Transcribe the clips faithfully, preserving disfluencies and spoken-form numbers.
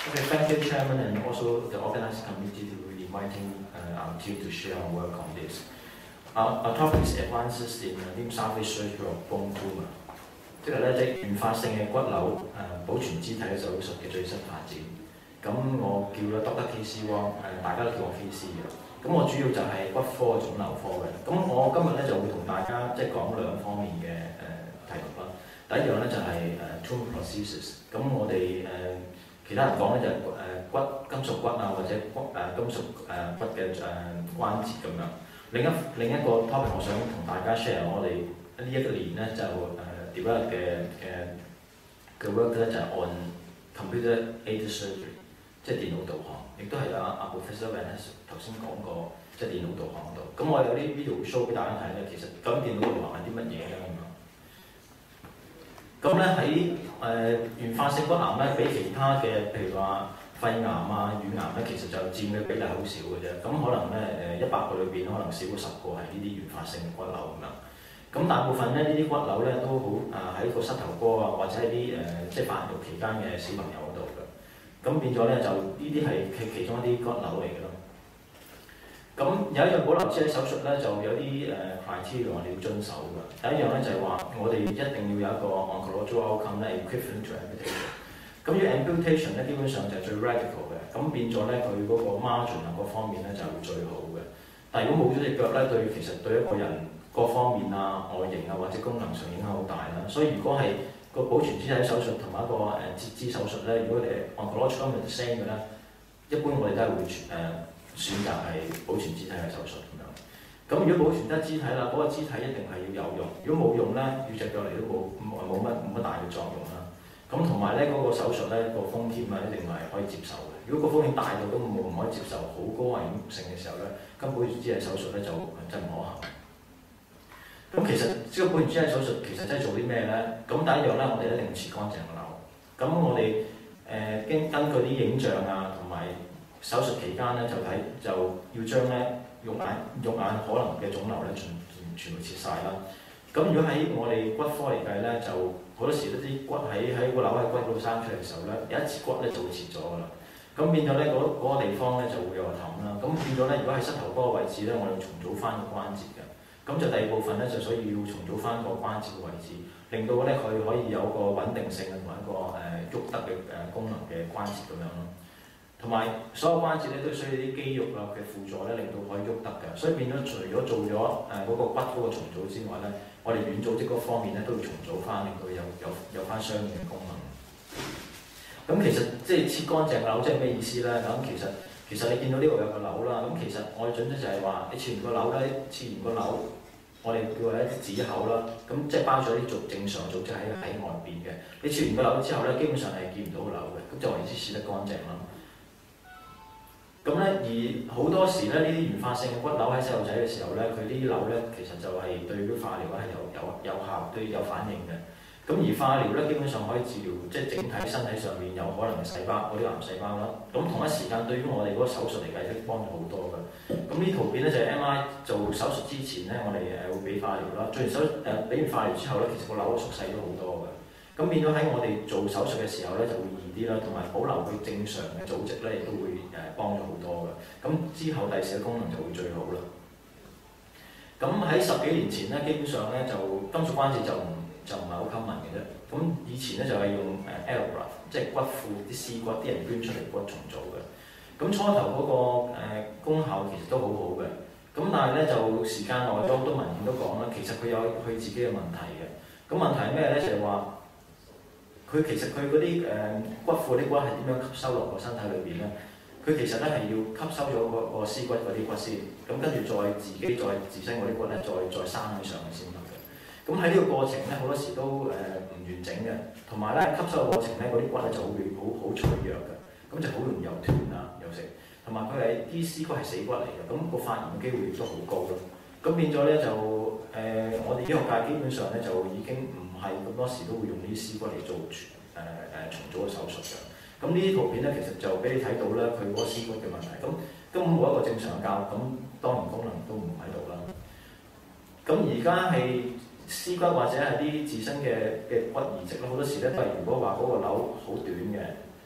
Okay, thank you, Chairman, and also the organizing committee for inviting uh, our team to share our work on this. Our, our topic is advances in limb salvage surgery of bone tumor， 即係咧即係原發性嘅骨瘤誒、呃、保存肢體嘅手術嘅最新發展。咁我叫咧 Doctor K C Wong， 誒大家都叫我 K C 嘅。咁我主要就係骨科腫瘤科嘅。咁我今日咧就會同大家即係講兩方面嘅誒題目啦。第一樣咧就係誒 tumor prosthesis。咁我哋誒、呃其他人講咧就係誒骨金屬骨啊，或者骨誒金屬誒骨嘅誒關節咁樣。另一另一個 topic 我想同大家 share， 我哋呢一年咧就誒 develop 嘅嘅嘅 work 咧就係 on computer aided surgery， 即係電腦導航，亦都係阿阿 Professor Van 頭先講過，即係電腦導航度。咁我有啲 video show 俾大家睇咧，其實究竟電腦導航係啲乜嘢咧咁樣？咁咧喺誒原發性骨癌咧，比其他嘅譬如話肺癌啊、乳癌咧，其實就佔嘅比例好少嘅啫。咁可能咧誒一百個裏邊，可能少過十個係呢啲原發性嘅骨瘤咁樣。咁大部分咧呢啲骨瘤咧都好啊喺個膝頭哥啊，或者係啲誒即係發育期間嘅小朋友嗰度嘅。咁變咗咧就呢啲係其其中一啲骨瘤嚟嘅咯。咁有一樣保留肢體手術咧，就有啲誒 criteria 我哋要遵守嘅。第一樣咧就係話，我哋一定要有一個 oncological outcome 咧 equivalent to amputation。咁呢個 amputation 咧基本上就係最 radical 嘅，咁變咗咧佢嗰個 margin 啊各方面咧就係最好嘅。但係如果冇咗隻腳咧，對其實對一個人各方面啊、外形啊或者功能上影響好大啦。所以如果係個保存肢體手術同埋一個誒截肢手術咧，如果你 oncological outcome 係 same 嘅咧，一般我哋都係會誒。呃選擇係保存肢體嘅手術咁樣。咁如果保存得肢體啦，嗰、那個肢體一定係要有用。如果冇用咧，要隻腳嚟都冇冇乜冇乜大嘅作用啦。咁同埋咧嗰個手術咧個風險啊，一定係可以接受嘅。如果個風險大到都冇唔可以接受，好高危險性嘅時候咧，咁保存肢體手術咧就真係唔可行。咁其實呢個保存肢體手術其實真係做啲咩咧？咁第一樣咧，我哋一定要切乾淨個瘤。咁我哋誒經根據啲影像啊，同埋手術期間咧就睇就要將咧肉眼肉眼可能嘅腫瘤咧全全部切晒啦。咁如果喺我哋骨科嚟計咧，就好多時都啲骨喺喺個瘤喺骨度生出嚟嘅時候咧，有一節骨咧就會切咗噶啦。咁變咗咧嗰嗰個地方咧就會有個氹啦。咁變咗咧，如果喺膝頭哥嘅位置咧，我哋重組翻個關節嘅。咁就第二部分咧就所以要重組翻個關節嘅位置，令到咧佢可以有個穩定性同埋一個誒喐得嘅誒功能嘅關節咁樣咯。同埋所有關節咧都需要啲肌肉啊嘅輔助咧，令到可以喐得嘅。所以變咗除咗做咗誒嗰個骨嗰個重組之外咧，我哋軟組織嗰方面咧都要重組翻，令到有有有翻相應嘅功能。咁其實即係切乾淨瘤即係咩意思咧？咁其實其實你見到呢度有個瘤啦，咁其實我哋準則就係話你切完個瘤咧，切完個瘤，我哋叫佢一啲紙口啦，咁即係包咗啲做正常組織喺喺外邊嘅。你切完個瘤之後咧，基本上係見唔到個瘤嘅，咁就為之切得乾淨啦。咁咧，而好多時咧，呢啲原發性嘅骨瘤喺細路仔嘅時候咧，佢啲瘤咧其實就係對於化療咧係有有有效，對有反應嘅。咁而化療咧基本上可以治療即係整體身體上面有可能嘅細胞嗰啲癌細胞啦。咁同一時間對於我哋嗰個手術嚟計咧幫助好多嘅。咁呢圖片咧就係 M I 做手術之前咧，我哋誒會俾化療啦。做完手誒俾完化療之後咧，其實個瘤縮細咗好多嘅。咁變咗喺我哋做手術嘅時候咧就會易啲啦，同埋保留佢正常嘅組織咧亦都會誒幫咗好多嘅。咁之後第時嘅功能就會最好啦。咁喺十幾年前咧，基本上咧就金屬關節就唔就唔係好 common 嘅啫。咁以前咧就係用誒 allograft， 即係骨庫啲屍骨，啲人捐出嚟骨重組嘅。咁初頭嗰個誒功效其實都好好嘅。咁但係咧就時間耐咗，好多文獻都講啦，其實佢有佢自己嘅問題嘅。咁問題係咩咧？就係話佢其實佢嗰啲誒骨庫啲骨係點樣吸收落個身體裏邊咧？佢其實咧係要吸收咗個個屍骨嗰啲骨先，咁跟住再自己再自身嗰啲骨咧，再再生起上去先得嘅。咁喺呢個過程咧，好多時都誒唔、呃、完整嘅，同埋咧吸收嘅過程咧，嗰啲骨咧就會好好脆弱嘅，咁就好容易又斷啊又成，同埋佢係啲屍骨係死骨嚟嘅，咁、個發炎嘅機會亦都好高咯。咁變咗咧就誒、呃，我哋醫學界基本上咧就已經唔係咁多時都會用呢啲屍骨嚟做誒誒、呃、重組嘅手術嘅。咁呢啲圖片咧，其實就俾你睇到咧，佢嗰個屍骨嘅問題。咁根本冇一個正常嘅教，咁當然功能都唔喺度啦。咁而家係屍骨或者係啲自身嘅嘅骨移植咧，好多時咧都係如果話嗰個瘤好短嘅，越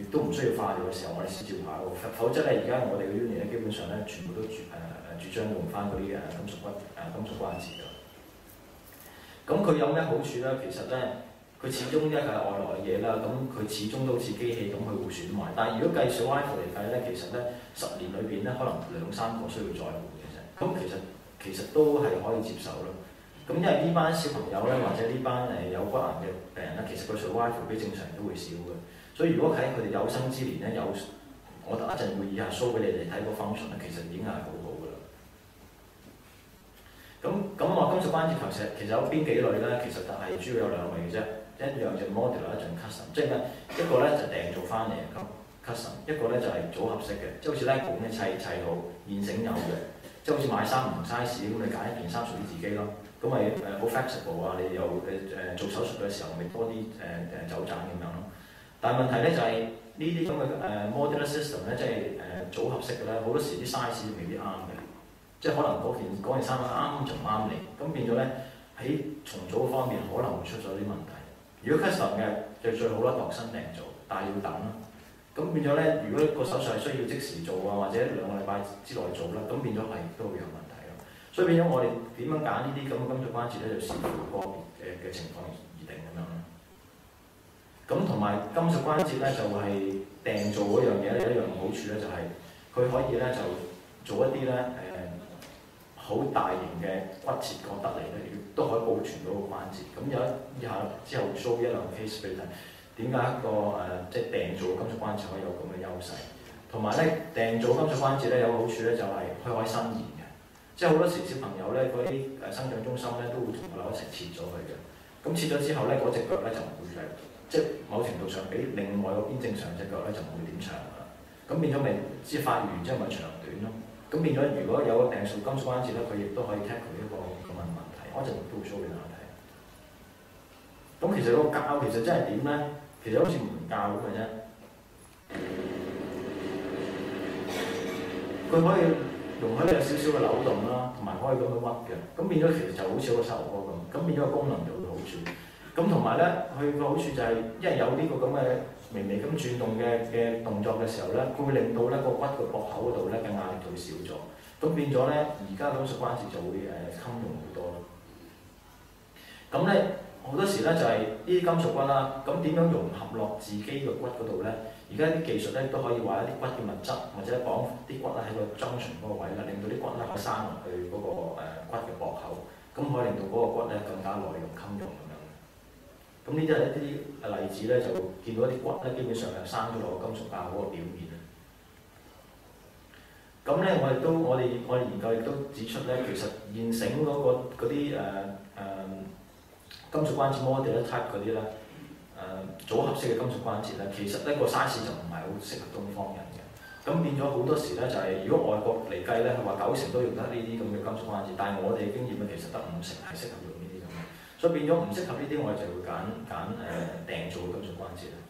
都唔需要化療嘅時候，我哋先照排喎。否則咧，而家我哋嘅 unit 咧，基本上咧全部都主誒誒主張用翻嗰啲誒金屬骨誒、呃、金屬關節㗎。咁佢有咩好處咧？其實咧，佢始終一係外來嘅嘢啦，咁佢始終都好似機器咁，佢會損壞。但係如果計 survival 嚟計咧，其實咧十年裏邊咧，可能兩三個需要再換嘅啫。咁其實其實都係可以接受咯。咁因為呢班小朋友咧，或者呢班誒有骨癌嘅病人咧，其實個 survival 比正常人都會少嘅。所以如果喺佢哋有生之年咧，有我等一陣會以下 show 俾你哋睇個 function 咧，其實已經係好好嘅啦。咁咁話金屬關節球石其實有邊幾類咧？其實就係主要有兩類嘅啫，一樣就 modular， 一樣 custom， 即係咩？一個咧就訂做翻嚟嘅 custom， 一個咧就係組合式嘅，即係好似 LEGO 咁砌砌好現成有嘅，即係好似買衫唔同 size 咁，你揀一件衫屬於自己咯。咁咪誒好 flexible 啊！你又誒誒做手術嘅時候，咪多啲誒誒走盞咁樣咯。但係問題咧就係呢啲咁嘅誒 modular system 咧，即係誒組合式嘅咧，好多時啲 size 未必啱嘅，即係可能嗰件嗰件衫啱就唔啱你，咁變咗咧喺重組方面可能會出咗啲問題。如果 custom 嘅就最好啦，度身訂做，但係要等咯。咁變咗咧，如果個手術係需要即時做啊，或者兩個禮拜之內做啦，咁變咗係都會有問題。所以變咗我哋點樣揀呢啲咁嘅金屬關節咧，就視乎個別嘅嘅情況而定咁樣咯。咁同埋金屬關節咧，就係、是、訂做嗰樣嘢咧，有一樣好處咧，就係、是、佢可以咧就做一啲咧誒好大型嘅骨切割得嚟咧，亦都可以保存到個關節。咁有一以下之後 show 一兩個 case 俾你睇，點解一個誒、呃、即係訂做嘅金屬關節可以有咁嘅優勢？同埋咧訂做金屬關節咧有個好處咧，就係佢可以伸延。即係好多時小朋友咧，嗰啲誒生長中心咧都會同我哋一齊切咗佢嘅。咁切咗之後咧，嗰隻腳咧就唔會係，即係某程度上比另外嗰邊正常隻腳咧就唔會點長㗎啦。咁變咗咪即係發育完之後咪長短咯。咁變咗如果有個訂做金屬關節咧，佢亦都可以 tackle 一個咁嘅問題。我一陣都會 show 俾大家睇。咁其實個教其實真係點咧？其實好似唔教咁嘅啫。佢可以。容許有少少嘅扭動啦，同埋可以咁樣屈嘅，咁變咗其實就好似個手波咁，咁變咗個功能就會好處。咁同埋咧，佢個好處就係、是，因為有呢個咁嘅微微咁轉動嘅嘅動作嘅時候咧，佢會令到咧個骨個膊口嗰度咧嘅壓力就會少咗，咁變咗咧而家金屬關節就會誒襟用好多咯。咁咧好多時咧就係呢啲金屬骨啦，咁點樣融合落自己嘅骨嗰度咧？而家啲技術咧都可以話一啲骨嘅物質，或者綁啲骨咧喺個 junction 嗰個位啦，令到啲骨咧可以生落去嗰、那個、呃、骨嘅膊口，咁可以令到嗰個骨咧更加耐用襟用咁樣。咁呢啲係一啲例子咧，就見到一啲骨咧基本上係生咗落個金屬架嗰個表面啦。咁咧我哋都我哋我哋研究亦都指出咧，其實現成嗰、那個嗰啲誒誒金屬關節 modular type 嗰啲咧。誒、呃、組合式嘅金屬關節咧，其實呢個 size 就唔係好適合東方人嘅，咁變咗好多時咧就係、是、如果外國嚟計咧，佢話九成都用得呢啲咁嘅金屬關節，但係我哋嘅經驗咧其實得五成係適合用呢啲咁嘅，所以變咗唔適合呢啲，我哋就會揀揀誒訂做嘅金屬關節啦。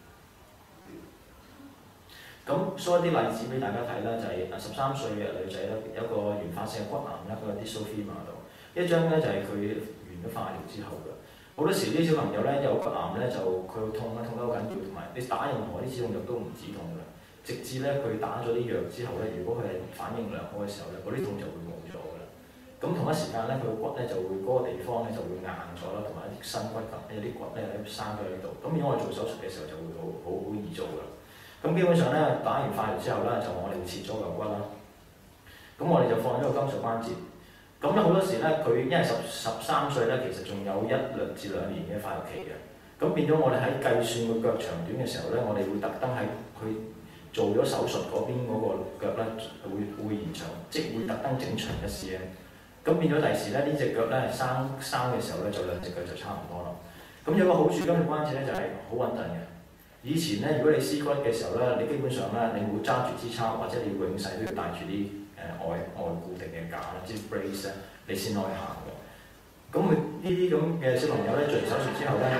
咁 show 一啲例子俾大家睇啦，就係誒十三歲嘅女仔咧，有一個原發性骨癌啦，佢有啲 dystrophy 度，一張咧就係佢完咗化療之後嘅。好多時啲小朋友咧有骨癌咧就佢會痛啦，痛得好緊要，同埋你打任何啲止痛藥都唔止痛㗎，直至咧佢打咗啲藥之後咧，如果佢係反應良好嘅時候咧，嗰啲痛就會冇咗㗎啦。咁同一時間咧，佢個骨咧就會嗰、那個地方咧就會硬咗啦，同埋一啲新骨骼有啲骨咧生咗喺度。咁如果我哋做手術嘅時候就會好好好易做㗎啦。咁基本上咧打完化療之後咧，就我哋會切咗嚿骨啦。咁我哋就放咗個金屬關節。咁咧好多時咧，佢因為十十三歲咧，其實仲有一兩至兩年嘅發育期嘅。咁變咗我哋喺計算個腳長短嘅時候咧，我哋會特登喺佢做咗手術嗰邊嗰個腳咧，會會延長，即係會特登整長一 cm。咁變咗第時咧，呢隻腳咧生生嘅時候咧，就兩隻腳就差唔多啦。咁有個好處，金屬關節咧就係好穩陣嘅。以前咧，如果你撕骨嘅時候咧，你基本上咧，你會揸住支撐，或者你永世都要帶住啲誒外外固定嘅架啦，即係 brace 咧，你先可以行嘅。咁佢呢啲咁嘅小朋友咧，做完手術之後咧，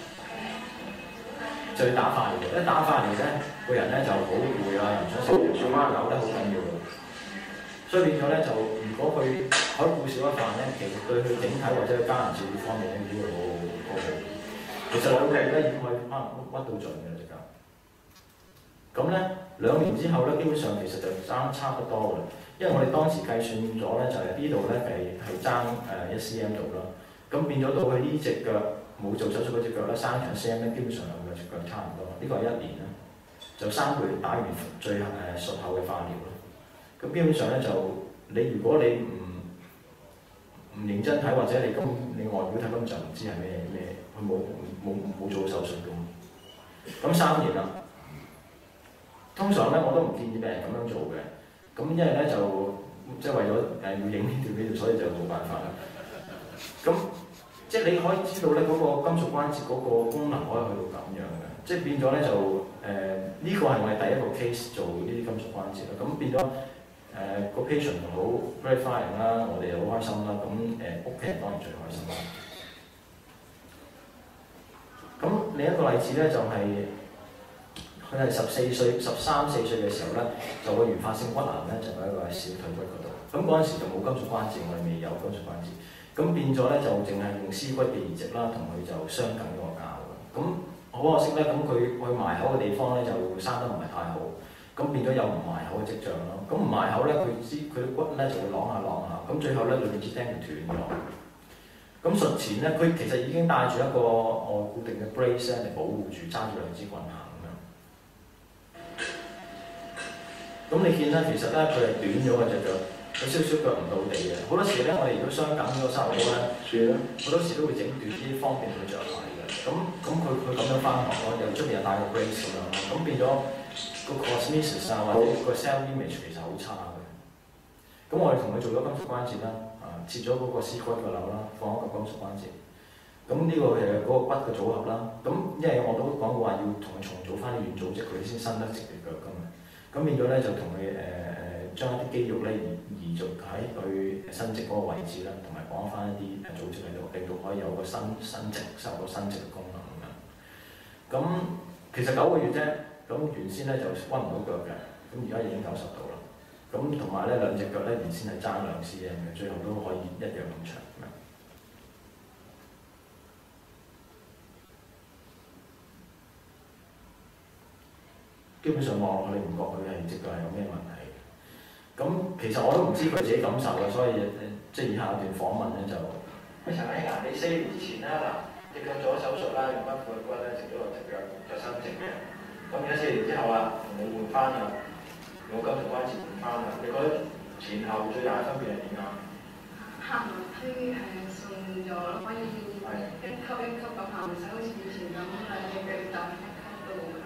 就要打化療。一打化療咧，個人咧就好攰啊，又唔想食嘢，做媽扭得好緊要嘅。所以變咗咧，就如果佢可以顧少一飯咧，其實對佢整體或者佢家人照顧方面咧，都會好好好好。其實兩個月咧已經可以可能屈到盡嘅隻腳。 咁咧兩年之後咧，基本上其實就爭差不多㗎啦。因為我哋當時計算咗咧，就係呢度咧係係爭誒一 cm 度啦。咁變咗到佢呢隻腳冇做手術嗰隻腳咧，生長 cm 咧，基本上兩隻腳差唔多。呢、這個係一年啦，就三個月打完最誒術後嘅化療啦。咁基本上咧就你如果你唔唔認真睇，或者你咁你外表睇根本就唔知係咩咩，佢冇冇冇做手術咁。咁三年啦。通常咧我都唔建議病人咁樣做嘅，咁因為咧就即係為咗誒要影呢條片，所以就冇辦法啦。咁即係你可以知道咧嗰個金屬關節嗰個功能可以去到咁樣嘅，即係變咗咧就誒呢個係我哋第一個 case 做呢啲金屬關節啦。咁變咗誒個 patient 好 gratifying 啦，我哋又好開心啦。咁誒屋企人當然最開心啦。咁另一個例子咧就係、是。佢係十四歲、十三四歲嘅時候咧，就個原發性骨癌咧，就喺個小腿骨嗰度。咁嗰陣時就冇金屬關節，我哋未有金屬關節。咁變咗咧，就淨係用屍骨嘅移植啦，同佢就相緊個臼嘅。咁好可惜咧，咁佢佢埋口嘅地方咧就生得唔係太好，咁變咗有唔埋口嘅跡象咯。咁唔埋口咧，佢支佢啲骨咧就會啷下啷下，咁最後咧裏面支釘就斷咗。咁術前咧，佢其實已經帶住一個外固定嘅 brace 嚟保護住，揸住兩支棍行。咁你見咧，其實咧佢係短咗嘅隻腳，有少少腳唔到地嘅。好多時咧，我哋如果傷緊嗰個膝頭哥咧，好多時都會整短啲，方便佢着鞋嘅。咁咁佢佢咁樣翻學咯，又出面又帶個 brace 咁樣咯，咁變咗個 cosmesis 啊或者個 self image 其實好差嘅。咁我哋同佢做咗金屬關節啦，啊切咗嗰個屍骨個瘤啦，放一個金屬關節。咁呢個係嗰個骨嘅組合啦。咁因為我都講過話要同佢重組翻啲軟組織，佢先伸得直條腳㗎嘛。咁變咗咧就同佢誒誒將一啲肌肉咧移移植喺佢伸直嗰個位置啦，同埋綁翻一啲誒組織喺度，令到可以有個伸伸直、收個伸直嘅功能咁樣。咁其實九個月啫，咁原先咧就屈唔到腳嘅，咁而家已經九十度啦。咁同埋咧兩隻腳咧原先係爭兩 cm 嘅，最後都可以一樣咁長咁樣。基本上望落去，你唔覺佢係隻腳係有咩問題嘅。咁其實我都唔知佢自己感受嘅，所以即係以下一段訪問咧就。喂，陳偉啊，你四年之前啦，嗱隻腳做咗手術啦，用骨闊骨咧直咗落隻腳，就伸直嘅。咁而家四年之後啦，同你換翻啦，用金屬關節換翻啦，你覺得前後最大嘅分別係點啊？ 行樓梯係順咗，可以一級一級咁行，唔使好似以前咁兩隻腳踏一級到行。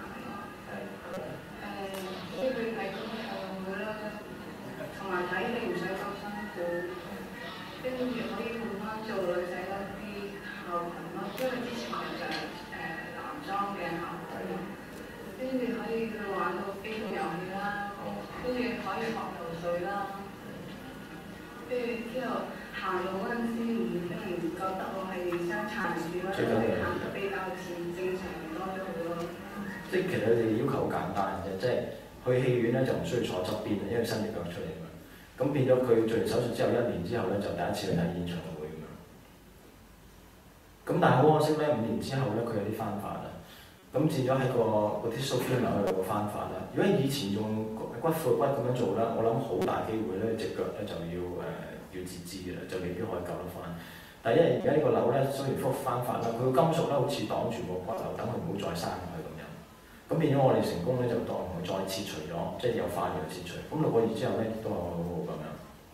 誒，呢佢睇咁係會啦，同埋睇你唔使咁辛苦，跟住可以換翻做女仔嗰啲校裙咯，因為之前係着誒男裝嘅校裙咯，跟住可以玩到機動遊戲啦，跟住可以學游水啦，跟住之後行路嗰陣時唔俾人覺得我係傷殘住啦，因為行得比較似正常人多咗好多。 即係其實佢哋要求好簡單嘅，即係去戲院咧就唔需要坐側邊，因為伸隻腳出嚟嘛。咁變咗佢做完手術之後一年之後咧就第一次去睇演唱會咁樣。咁但係好可惜咧，五年之後咧佢有啲翻發啦。咁變咗喺個嗰啲 tissue 有個翻發啦。如果以前用骨闊骨咁樣做咧，我諗好大機會咧隻腳咧就要誒、呃、要截肢嘅啦，就未必可以救得翻。但係因為而家呢個瘤咧雖然復翻發啦，佢個金屬咧好似擋住個骨瘤，等佢唔好再生落去咁樣。咁變咗我哋成功咧就當佢再切除咗，即係有化療切除。咁六個月之後咧都係好好咁樣。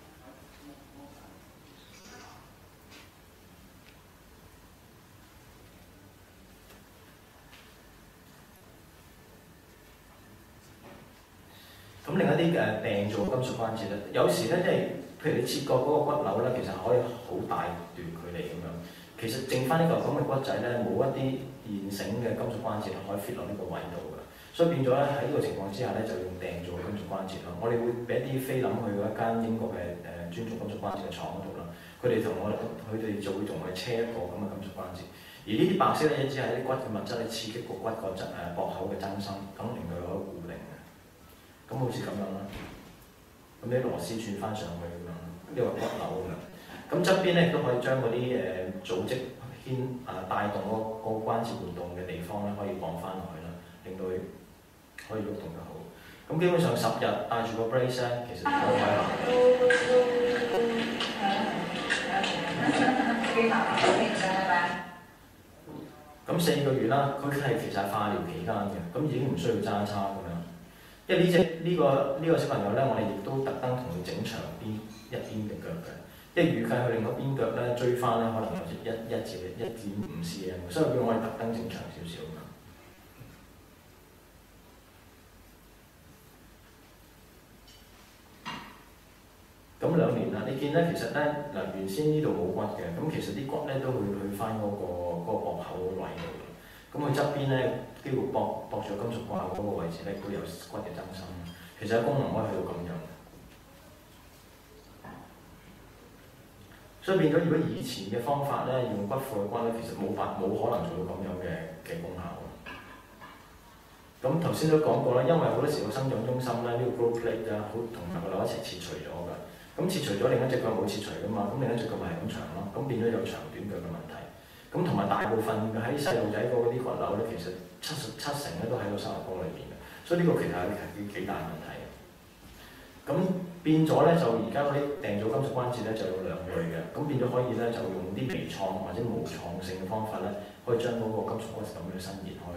咁另一啲誒病做金屬關節咧，有時咧即係譬如你切割嗰個骨瘤咧，其實可以好大段距離咁樣。其實剩翻呢嚿咁嘅骨仔咧，冇一啲現成嘅金屬關節可以 fit 落呢個位度嘅，所以變咗咧喺呢個情況之下咧，就用訂做金屬關節咯。我哋會俾一啲菲林去嗰一間英國嘅誒專做金屬關節嘅廠嗰度啦，佢哋同我哋佢哋就會同我哋車一個咁嘅金屬關節。而呢啲白色咧，只係啲骨嘅物質咧刺激個骨個質誒膊口嘅增生，咁令佢可以固定嘅。咁好似咁樣啦，咁啲螺絲轉翻上去咁樣，呢個骨瘤咁樣。咁側邊咧亦都可以將嗰啲誒組織牽啊帶動嗰個關節活動嘅地方咧，可以綁翻落去啦，令到佢可以喐動得好。咁基本上十日戴住個 brace 咧，其實就可以行。咁四個月啦，佢係其實係化療期間嘅，咁已經唔需要揸叉咁樣。因為呢隻呢個呢、這個小朋友咧，我哋亦都特登同佢整長邊一邊嘅腳嘅，因為預計佢另一邊腳咧追翻咧，可能有一一至一點五 cm， 所以叫我哋特登整長少少咁。咁兩年啦，你見咧其實咧嗱，原先呢度冇骨嘅，咁其實啲骨咧都會去翻嗰、那個嗰、那個膊口位度嘅。咁佢側邊咧幾乎駁駁住金屬掛嗰個位置咧都有骨嘅增生。其實功能可以去到咁樣。所以變咗，如果以前嘅方法咧用骨庫嘅骨咧，其實冇法冇可能做到咁樣嘅嘅功效。咁頭先都講過啦，因為好多時個生長中心咧呢、這個 growth plate 啊，好同埋個瘤一齊切除咗㗎。咁切除咗另一隻腳冇切除㗎嘛，咁另一隻腳咪係咁長咯，咁變咗有長短腳嘅問題。咁同埋大部分喺細路仔嗰啲骨瘤咧，其實七十七成咧都喺個膝頭哥裏邊嘅，所以呢個其實係幾幾大問題嘅。咁變咗咧，就而家嗰啲訂組金屬關節咧就有兩類嘅，咁變咗可以咧就用啲微創或者無創性嘅方法咧，可以將嗰個金屬骨咁樣伸延開。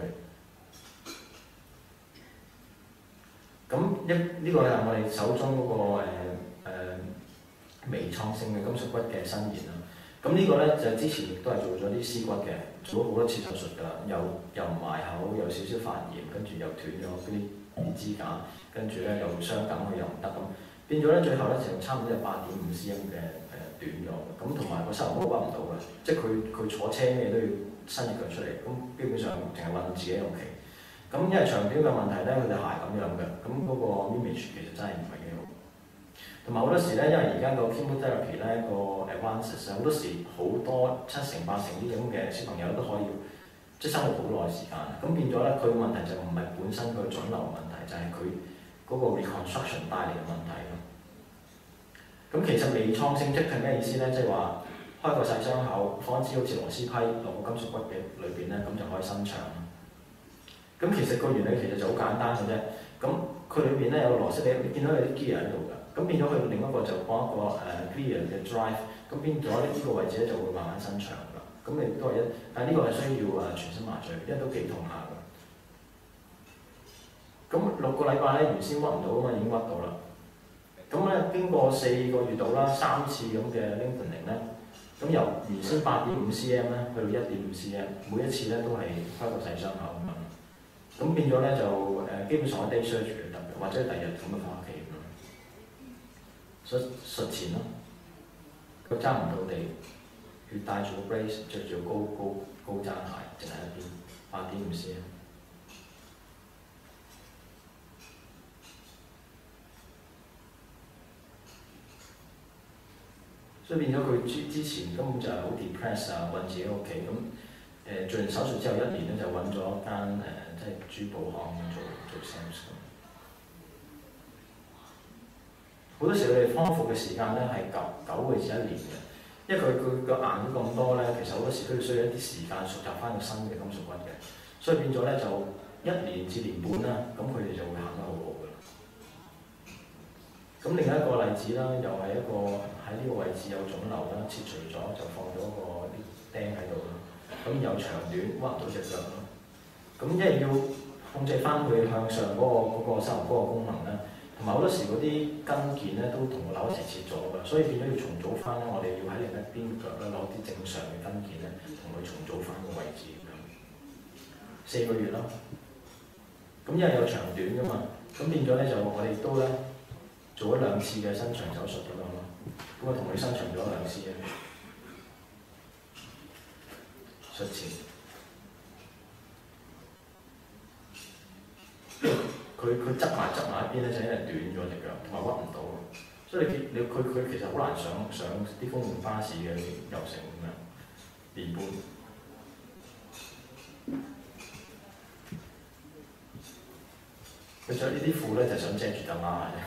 咁一呢個係我哋手中嗰、那個誒、呃呃、微創性嘅金屬骨嘅伸延啦。咁呢個咧就之前亦都係做咗啲絲骨嘅，做咗好多次手術㗎啦，又又唔埋口，有少少發炎，跟住又斷咗嗰啲支架，跟住咧又傷感，佢又唔得咁，變咗咧最後咧就差唔多有八點五 cm 嘅誒短咗，咁同埋個膝頭哥屈唔到嘅，即係佢佢坐車咩都要伸隻腳出嚟，咁基本上淨係韞自己喺屋企。咁因為長短嘅問題咧，佢對鞋咁樣嘅，咁嗰個 image 其實真係唔係幾好。同埋好多時咧，因為而家個 chemotherapy 咧個 advances 好多時好多七成八成呢種嘅小朋友都可以即係生活好耐時間。咁變咗咧，佢嘅問題就唔係本身佢腫瘤問題，就係佢嗰個 reconstruction 帶嚟嘅問題咯。咁其實微創性即係咩意思咧？即係話開個細傷口，放支好似螺絲批落個金屬骨嘅裏邊咧，咁就可以伸長。咁其實個原理其實就好簡單嘅啫。咁佢裏邊咧有個螺絲，你你見到有啲 gear 喺度㗎。咁變咗佢另一個就放一個誒 gear 嘅 drive。咁變咗呢個位置咧就會慢慢伸長㗎。咁你都係一，但係呢個係需要誒全身麻醉，因為都幾痛下㗎。咁六個禮拜咧原先屈唔到啊嘛，已經屈到啦。咁咧經過四個月到啦，三次咁嘅 lengthening 咧，咁由原先八點五 cm 咧去到一點五 cm，每一次咧都係開個細傷口咁樣。咁變咗咧就誒基本上一 day surgery 得嘅，或者第二日咁樣翻屋企咁樣。術術前咯，佢揸唔到地，佢戴住個 brace，着住高高高踭鞋，淨係一邊八點五 cm。所以變咗佢之之前根本就係好 depressed 啊，韞自己屋企咁。誒做完手術之後一年咧就揾咗間誒、呃、即係珠寶行做做 sales 咁。好多時佢哋康復嘅時間咧係九九個月至一年嘅，因為佢佢個硬咗咁多咧，其實好多時都要需要一啲時間熟習翻個新嘅金屬骨嘅，所以變咗咧就一年至年半啦，咁佢哋就會行得好好嘅啦。咁另一個例子啦，又係一個喺呢個位置有腫瘤啦，切除咗就放咗個啲釘喺度啦。咁有長短屈唔到隻腳咯，咁因為要控制翻佢向上嗰、嗰個嗰、嗰個膝頭哥嘅功能咧，同埋好多時嗰啲筋腱咧都同個瘤一齊切咗㗎，所以變咗要重組翻咧，我哋要喺另一邊腳咧攞啲正常嘅筋腱咧，同佢重組翻個位置咁。四個月咯，咁因為有長短㗎嘛，咁變咗咧就我哋都咧做咗兩次嘅伸長手術咁樣咯，咁我同佢伸長咗兩次嘅。術前，佢佢側埋側埋一邊咧，就因為短咗隻腳，同埋屈唔到，所以你見你佢佢其實好難上上啲公共巴士嘅遊程咁樣年半。佢着呢啲褲咧就想遮住隻媽嘅啫。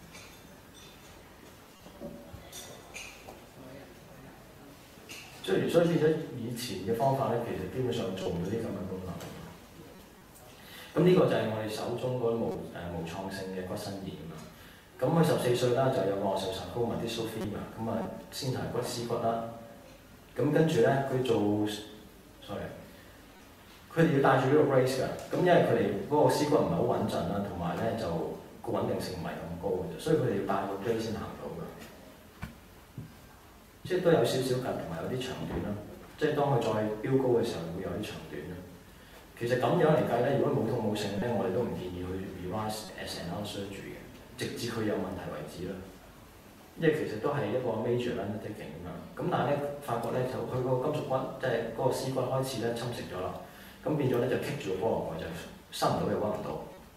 所以所以變咗以前嘅方法咧，其實基本上做唔到啲咁嘅功能。咁咁呢個就係我哋手中嗰啲無誒無創性嘅骨身炎啊。咁佢十四歲啦，就有個受sarcoma高文啲 Sophia，咁啊先係骨絲骨啦。咁跟住咧，佢做 sorry，佢哋要帶住呢個 brace 㗎。咁因為佢哋嗰個絲骨唔係好穩陣啦，同埋咧就個穩定性唔係咁高嘅，所以佢哋要帶個 brace 先行到㗎。即係都有少少近，同埋有啲長短啦。即係當佢再飆高嘅時候，會有啲長短啦。其實咁樣嚟計咧，如果冇痛冇性咧，我哋都唔建議去 revise as an surgery 嘅，直至佢有問題為止啦。因為其實都係一個 major undertaking 咁樣。咁但係咧，發覺咧就佢個金屬骨，即係嗰個絲骨開始咧侵蝕咗啦。咁變咗咧就棘住個菠蘿蓋，就伸唔到又屈唔到，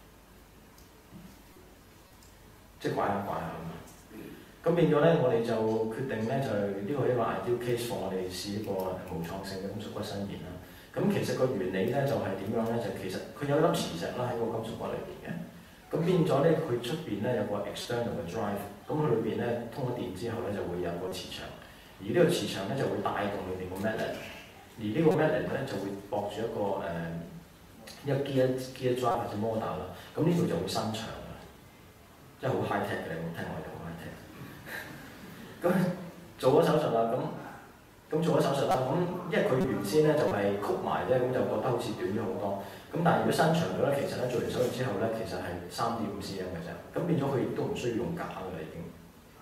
即係拐下拐下咁啊。咁變咗咧，我哋就決定咧，就呢個係一個 ideal case for 我哋試一個無創性嘅金屬骨伸延啦。咁其實個原理咧就係點樣咧？就其實佢有一粒磁石啦喺個金屬骨裏邊嘅。咁變咗咧，佢出邊咧有個 external 嘅 drive， 咁佢裏邊咧通咗電之後咧就會有個磁場，而呢個磁場咧就會帶動裏邊個 magnet， 而呢個 magnet 咧就會駁住一個誒、呃、一個 gear gear drive 或者 motor 啦，咁呢度就會伸長嘅，即係好 high tech 嘅，你有冇聽我哋講 high tech？ 咁做咗手術啦，咁咁做咗手術啦，咁因為佢原先咧就係曲埋啫，咁就覺得好似短咗好多。咁但係如果伸長咗咧，其實咧做完手術之後咧，其實係三點五 cm 嘅啫。咁變咗佢亦都唔需要用架㗎啦，已經。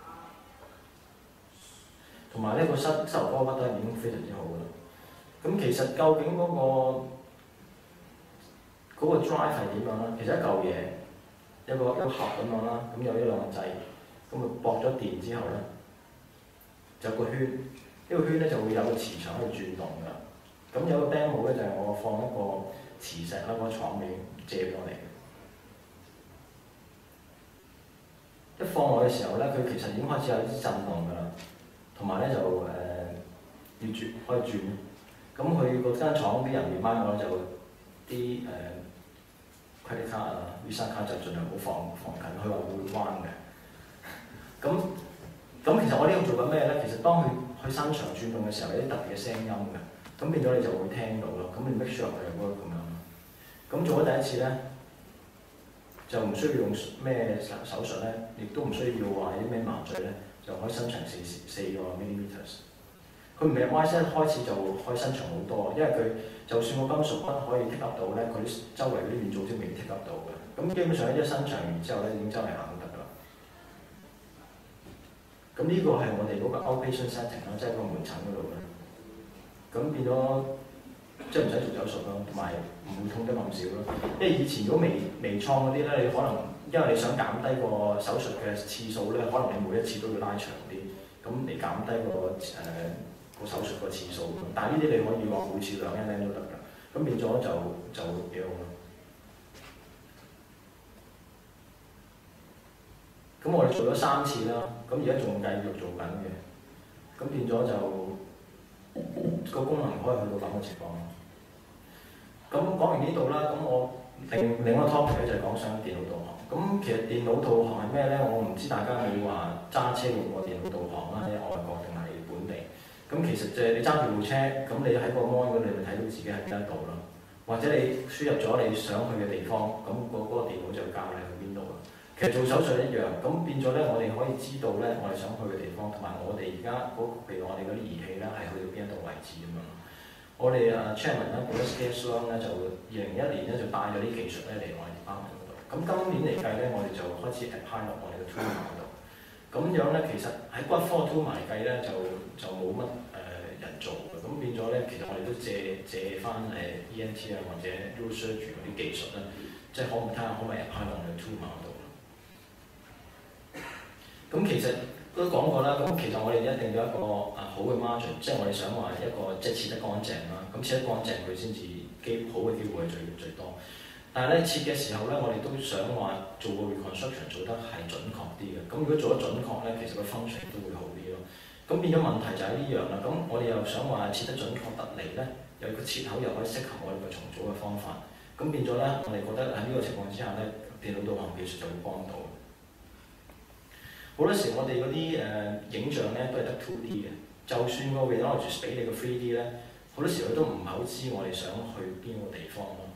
同埋呢個膝膝頭哥骨都係已經非常之好㗎啦。咁其實究竟嗰、嗰個嗰個 drive 係點樣咧？其實一嚿嘢，一個一個盒咁樣啦，咁有一兩個掣，咁佢駁咗電之後咧，就有個圈，呢、呢個圈咧就會有個磁場喺度轉動㗎。咁有個 demo 咧就係我放一個磁石啦，嗰廠面借過嚟。一放落嘅時候咧，佢其實已經開始有啲震動㗎啦，同埋咧就誒、呃、要轉可以轉。咁佢嗰間廠啲人員班我咧就啲誒 credit card 啊、Visa 卡就盡量唔好放放近，佢話會彎嘅。咁咁其實我呢度做緊咩咧？其實當佢去伸長轉動嘅時候，有啲特別嘅聲音嘅。咁變咗你就會聽到咯，咁你 make sure 佢係 work 咁樣。咁做咗第一次咧，就唔需要用咩手手術咧，亦都唔需要話啲咩麻醉咧，就可以伸長四四個 millimeters。佢唔係 Y 聲開始就可以伸長好多，因為佢就算個金屬骨可以 take up 到咧，佢周圍嗰啲軟組織未 take up 到嘅。咁基本上一伸長完之後咧，已經周圍行都得㗎啦。咁呢個係我哋嗰個 outpatient setting 啦，即係個門診嗰度嘅。咁變咗即係唔使做手術咯，同埋唔會痛得咁少咯。因為以前如果微微創嗰啲咧，你可能因為你想減低個手術嘅次數咧，可能你每一次都要拉長啲，咁你減低個誒個手術個次數。但係呢啲你可以話每次兩 mm 都得㗎，咁變咗就就幾好咯。咁我哋做咗三次啦，咁而家仲繼續做緊嘅，咁變咗就。個功能可以去到咁嘅情況。咁講完呢度啦，咁我另另一個 topic 咧就係講上電腦導航。咁其實電腦導航係咩咧？我唔知大家有冇話揸車用過電腦導航啦，喺外國定係本地。咁其實就係你揸住部車，咁你喺個 mon 嗰度，你咪睇到自己喺邊一度咯。或者你輸入咗你想去嘅地方，咁嗰嗰個電腦就教你去邊度啦。其實做手術一樣，咁變咗咧，我哋可以知道咧，我哋想去嘅地方，同埋我哋而家嗰譬如我哋嗰啲儀器咧，係去到邊一度位置咁樣。我哋啊 Chairman 咧 Boris Gasson 咧就二零一一年咧就帶咗啲技術咧嚟我哋 department 嗰度。咁今年嚟計咧，我哋就開始 apply 落我哋嘅 tumor 嗰度。咁樣咧，其實喺骨科 tumor 嚟計咧，就就冇乜誒人做嘅。咁變咗咧，其實我哋都借借翻誒 E N T 啊或者 neurosurgery 嗰啲技術咧，即係可唔睇下可唔可以 apply 落我哋 tumor 嗰度。咁其實都講過啦，咁其實我哋一定要一個啊好嘅 margin， 即係我哋想話一個即係切得乾淨啦。咁切得乾淨佢先至機好嘅機會係最最多。但係咧切嘅時候咧，我哋都想話做個 reconstruction 做得係準確啲嘅。咁如果做得準確咧，其實個 function 都會好啲咯。咁變咗問題就係呢樣啦。咁我哋又想話切得準確得嚟咧，有個切口又可以適合我哋個重組嘅方法。咁變咗咧，我哋覺得喺呢個情況之下咧，電腦導航技術就會幫到。好多時我哋嗰啲誒影像咧都係得 two D 嘅，就算個 radiologist 俾你個 three D 咧，好多時佢都唔係好知我哋想去邊個地方咯。咁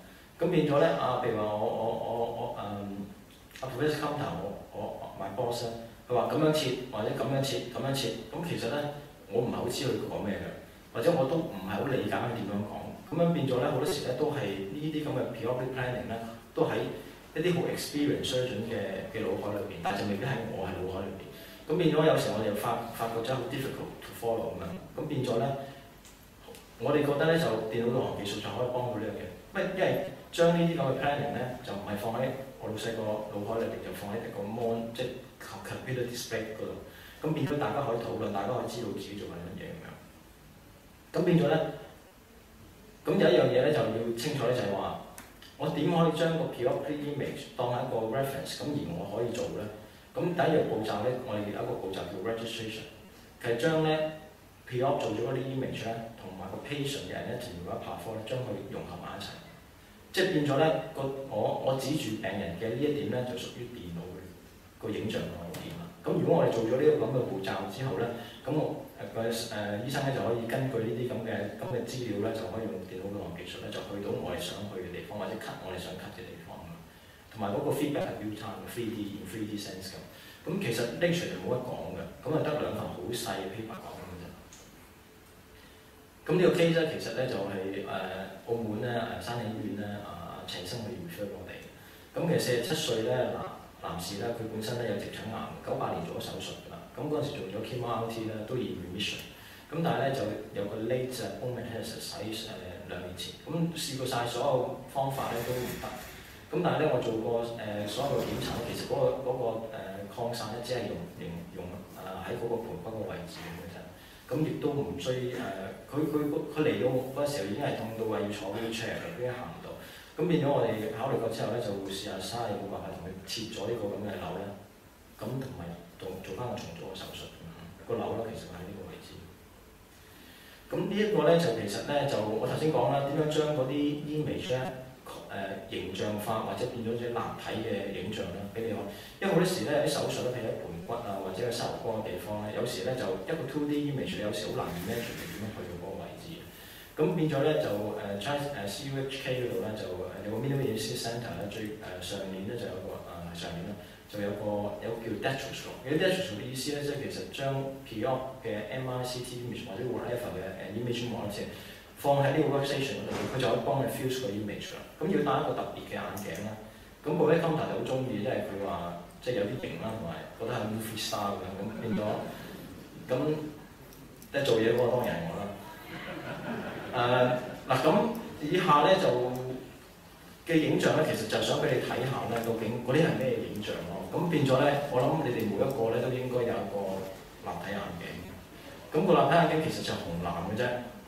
咁變咗咧啊，譬如話我我我我誒阿 Professor Counter 我我買 boss 咧，佢話咁樣切或者咁樣切咁樣切，咁其實咧我唔係好知佢講咩嘅，或者我都唔係好理解佢點樣講，咁樣變咗咧好多時咧都係呢啲咁嘅 periodic planning 咧，都喺一啲好 experience surgeon 嘅嘅腦海裏邊，但係就未必喺我係腦海裏邊。咁變咗有時我哋又發發覺真係好 difficult to follow 咁樣，咁變咗咧，我哋覺得咧就電腦導航技術就可以幫到呢樣嘢，乜因為將呢啲咁嘅 planning 咧就唔係放喺我老細個腦海裏邊，就放喺一個 mon 即係 computer display 嗰度，咁變咗大家可以討論，大家可以知道自己做緊乜嘢咁樣。咁變咗咧，咁有一樣嘢咧就要清楚咧，就係話我點可以將個 periodic image 當係一個 reference，咁而我可以做咧？咁第一樣步驟咧，我哋有一個步驟叫 registration， 係將咧 P-op 做咗嗰啲 image 咧，同埋個 patient 嘅 anatomy 嗰一 part 咧，將佢融合埋一齊。即係變咗咧，個我我指住病人嘅呢一點咧，就屬於電腦個影像概念啦。咁如果我哋做咗呢個咁嘅步驟之後咧，咁我誒個誒醫生咧就可以根據呢啲咁嘅咁嘅資料咧，就可以用電腦導航技術咧，就去到我哋想去嘅地方，或者 cut 我哋想 cut 嘅地方。同埋嗰個 feedback 係 real time 嘅 three D in three D sense 咁，咁其實 Nature 就冇得講嘅，咁啊得兩份好細嘅 paper 講嘅啫。咁呢個 case 咧，其實咧就係、是、誒、呃、澳門咧誒山喜醫院咧啊陳生去 refer 我哋，咁其實四十七歲咧男男士咧，佢本身咧有直腸癌，九八年做咗手術㗎啦，咁嗰陣時做咗 chemo R T 咧都已 remission， 咁但係咧就有個 late bone metastasis 喺誒兩年前，咁試過晒所有方法咧都唔得。咁但係咧，我做過誒、呃、所有嘅檢查咧，其實嗰、那個嗰、那個誒、呃、擴散咧，只係用用用誒喺嗰個盆骨個位置咁嘅啫。咁亦都唔需誒，佢佢佢嚟到嗰時候已經係痛到話要坐 wheelchair 嘅，已經行唔到。咁變咗我哋考慮過之後咧，就會試下嘥有冇辦法同佢切咗呢個咁嘅瘤咧，咁同埋做做翻個重組嘅手術。個瘤咧其實喺呢個位置。咁呢一個咧就其實咧就我頭先講啦，點樣將嗰啲 image 咧？誒、呃、形象化或者變咗啲立體嘅影像啦，俾你看。因為好多時咧有啲手術咧，譬如喺盆骨啊或者喺膝頭哥嘅地方咧，有時咧就一個 two D image，有時好難 imagine 點樣去到嗰個位置。咁變咗咧就誒 China 誒 C U H K 嗰度咧就誒有個 Minimal Imaging Centre 咧，最誒、呃、上年咧就有個誒、呃、上年啦，就有個有個叫 Datroscope。有 Datroscope 嘅意思咧，即係其實將 P-op 嘅 M R C T image 或者 whatever 嘅誒 image model放喺呢個 workstation 嗰度，佢就可以幫你 fuse 個 image 啦。咁要戴一個特別嘅眼鏡啦。咁部咧 counter 就好中意，因為佢話即係有啲型啦，同埋覺得係 movie star 咁樣，咁變咗咁即係做嘢嗰個當然係我啦。誒嗱咁以下咧就嘅影像咧，其實就係想俾你睇下咧，究竟嗰啲係咩影像咯。咁變咗咧，我諗你哋每一個咧都應該有一個立體眼鏡。咁、個立體眼鏡其實就係紅藍嘅啫。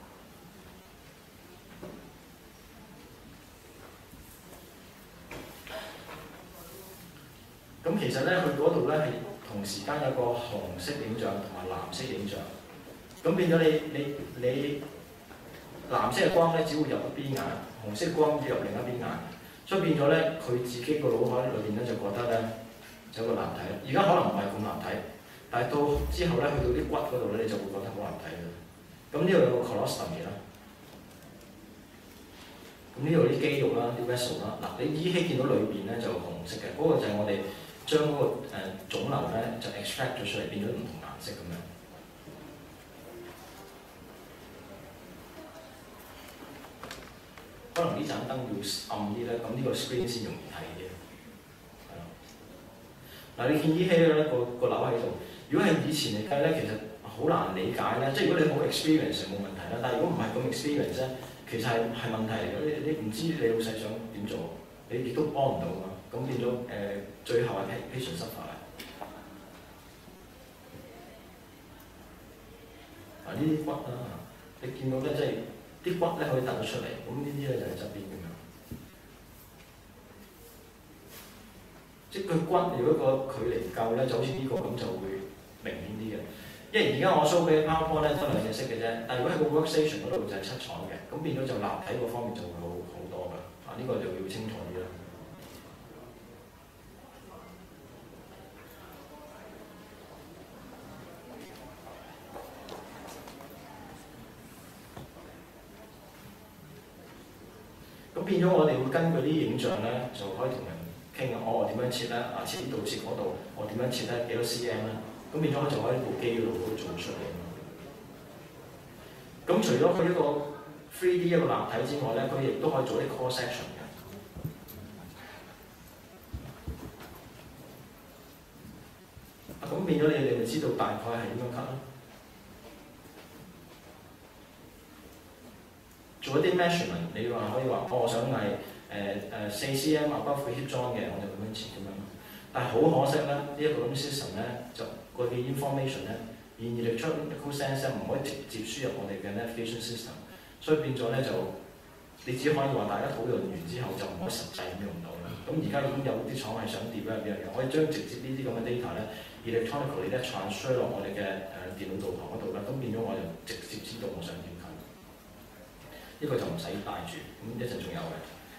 咁其實咧，佢嗰度咧係同時間有個紅色影像同埋藍色影像，咁變咗你你你藍色嘅光咧只會入一邊眼，紅色光只入另一邊眼，所以變咗咧佢自己個腦海裏邊咧就覺得咧有個立體。而家可能唔係咁立體，但係到之後咧去到啲骨嗰度咧，你就會覺得好立體嘅。咁呢度有個 colostomy 啦，咁呢度啲肌肉啦、啲 vessel 啦，嗱你依稀見到裏邊咧就紅色嘅，嗰、那個就係我哋。將嗰、那個誒、呃、腫瘤咧就 extract 咗出嚟，變咗唔同顏色咁樣。可能呢盞燈要暗啲咧，咁呢個 screen 先容易睇嘅。係咯。嗱，你見依稀咧個個瘤喺度。如果係以前嚟計咧，其實好難理解咧。即係如果你好 experience 冇問題啦，但係如果唔係咁 experience 咧，其實係係問題嚟嘅。你你唔知你老細想點做，你亦都幫唔到嘛。咁變咗誒、呃，最後係 patient suffer 啦。嗱，呢啲骨啦，你見到咧，即係啲骨咧可以凸咗出嚟，咁呢啲咧就係側邊咁樣。即係佢骨如果個距離夠咧，就好似呢個咁就會明顯啲嘅。因為而家我 show 俾 PowerPoint 咧得兩隻色嘅啫，但係如果喺個 workstation 嗰度就係七彩嘅，咁變咗就立體嗰方面就會好好多㗎。啊，呢、這個就要清楚啲啦。咁咁變咗我哋會根據啲影像咧，就可以同人傾啊，我點樣切咧？啊，切呢度切嗰度，我點樣切咧？幾多 cm 咧？咁變咗就可以喺部機嗰度做出嚟。咁除咗佢一個 three D 一個立體之外咧，佢亦都可以做啲 cross section 嘅。啊，咁變咗你哋咪知道大概係點樣 cut 咯。做一啲 measurement， 你話可以話，哦，我想係誒誒四 cm above hip joint 嘅，我就咁樣切咁樣。但係好可惜咧，呢、這、一個咁 system 咧，就個嘅 information 咧，現而嚟出 electrical sense 唔可以直接輸入我哋嘅 navigation system， 所以變咗咧就你只可以話大家討論完之後就唔可以實際咁用到啦。咁而家已經有啲廠係想 develop 呢樣嘢，可以將直接呢啲咁嘅 data 咧 electronically 咧 transfer 落我哋嘅誒電腦導航嗰度啦，咁變咗我就直接知道我想點睇。呢個就唔使帶住，咁一陣仲有嘅。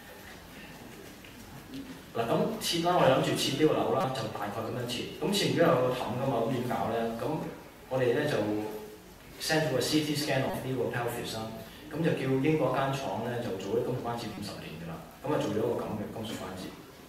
嗱咁切啦，我哋諗住切呢個樓啦，就大概咁樣切。咁切完之後有個氹噶嘛，咁點搞咧？咁我哋咧就 send 咗個 C T scan of 呢個 pelvis 啦，咁就叫英國間廠咧就做咗金屬關節五十年㗎啦，咁啊做咗一個咁嘅金屬關節。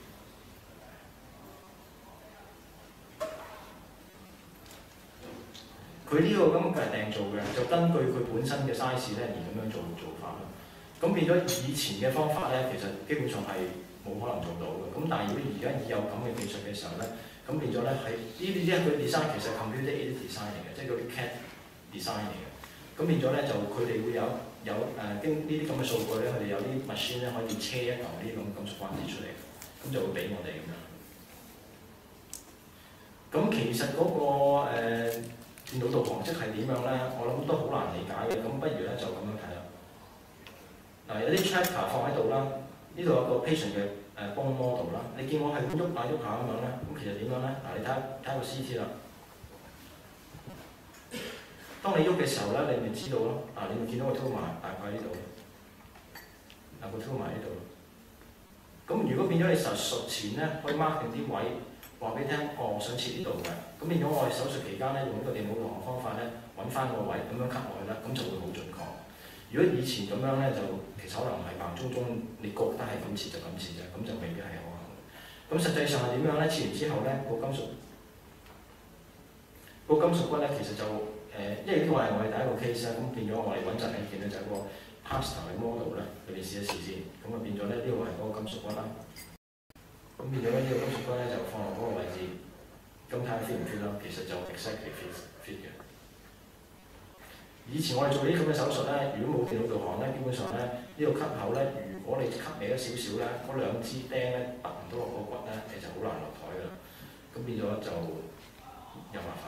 佢呢個咁嘅係訂做嘅，就根據佢本身嘅 size 咧而咁樣做做法咯。咁變咗以前嘅方法咧，其實基本上係冇可能做到嘅。咁但係如果而家已有咁嘅技術嘅時候咧，咁變咗咧係呢啲一個 design 其實係 computer aided design 嚟嘅，即係嗰啲 C A D design 嚟嘅。咁變咗咧就佢哋會有有誒、呃、經呢啲咁嘅數據咧，佢哋有啲 machine 咧可以車一嚿呢啲咁金屬關節出嚟，咁就會俾我哋咁樣。咁其實嗰、那個、呃電腦導航即係點樣咧？我諗都好難理解嘅，咁不如咧就咁樣睇啦。嗱，有啲 tracker 放喺度啦，呢度有個 patient 嘅誒 bone model 啦。你見我係咁喐下喐下咁樣咧，咁其實點樣咧？嗱，你睇睇個 C T 啦。當你喐嘅時候咧，你咪知道咯。嗱，你咪見到個 tumor 大概喺呢度，嗱個 tumor 喺呢度。咁如果變咗你手術前咧，可以 mark 定啲位。話俾你聽，哦，我想切呢度嘅，咁變咗我哋手術期間咧，用呢個電腦導航方法咧，揾翻個位咁樣 cut 落去咧，咁就會好準確。如果以前咁樣咧，就其實可能係盲中中，你覺得係咁切就咁切啫，咁就未必係可行。咁實際上係點樣咧？切完之後咧，個金屬個金屬骨咧，其實就誒、呃，因為呢個係我哋第一個 case 啦，咁變咗我哋穩陣起見咧，就係一個 plaster 嘅 model 咧，你哋試一試先。咁啊變咗咧，呢個係嗰個金屬骨啦。咁變咗咧，呢個金屬骨咧就放落嗰個位置，咁睇下 fit 唔 fit 啦。其實就 exactly fit fit 嘅。以前我哋做呢啲咁嘅手術咧，如果冇電腦導航咧，基本上咧呢、呢個 cut 口咧，如果你 cut 歪咗少少咧，嗰兩支釘咧揼唔到落個骨咧，你就好難落台㗎啦。咁變咗就有麻煩。